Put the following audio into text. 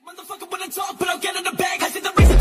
Motherfucker wanna talk, but I'll get in the bag. I see the reason.